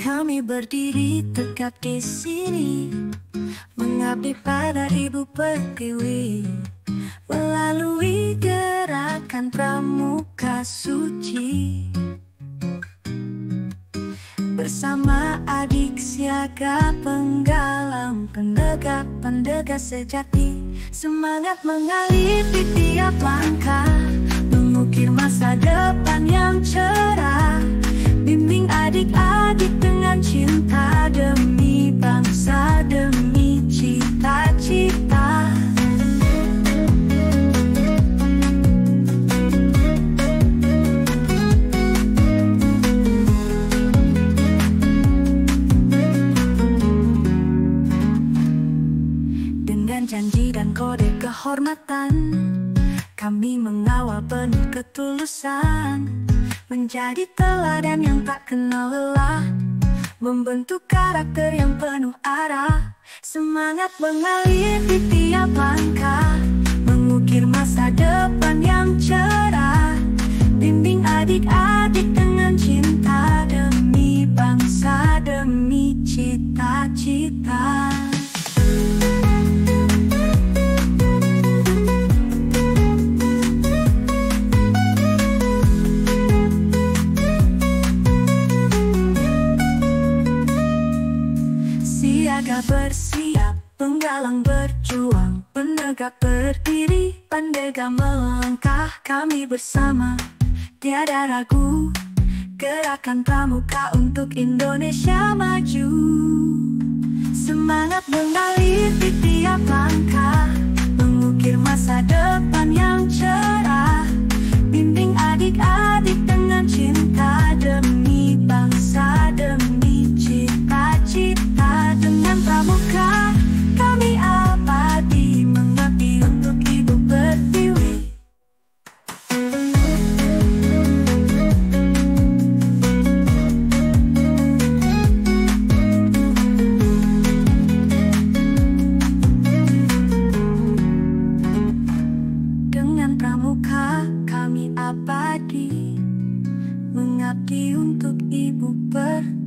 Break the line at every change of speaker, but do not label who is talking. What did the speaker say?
Kami berdiri tegak di sini, mengabdi pada Ibu Pertiwi, melalui gerakan pramuka suci. Bersama adik siaga penggalang, pendegap sejati, semangat mengalir di tiap langkah, mengukir masa depan yang cerah. Bimbing adik-adik dengan cinta, demi bangsa, demi cita-cita. Dengan janji dan kode kehormatan, kami mengawal penuh ketulusan, menjadi teladan yang tak kenal lelah, membentuk karakter yang penuh arah. Semangat mengalir di tiap langkah, mengukir masa depan yang cerah. Bimbing adik-adik dengan cinta, demi bangsa, demi cita-cita. Siaga bersiap, penggalang berjuang, penegak berdiri, pendekar melangkah. Kami bersama, tiada ragu, gerakan pramuka untuk Indonesia maju. Semangat mengalir di tiap langkah, mengukir masa depan yang cerah. Bimbing adik-adik dengan cinta, demi bangsa, demi cita-cita. Dengan pramuka kami abadi, mengabdi untuk Ibu Pertiwi. Dengan pramuka kami abadi, mengabdi untuk Ibu Pertiwi.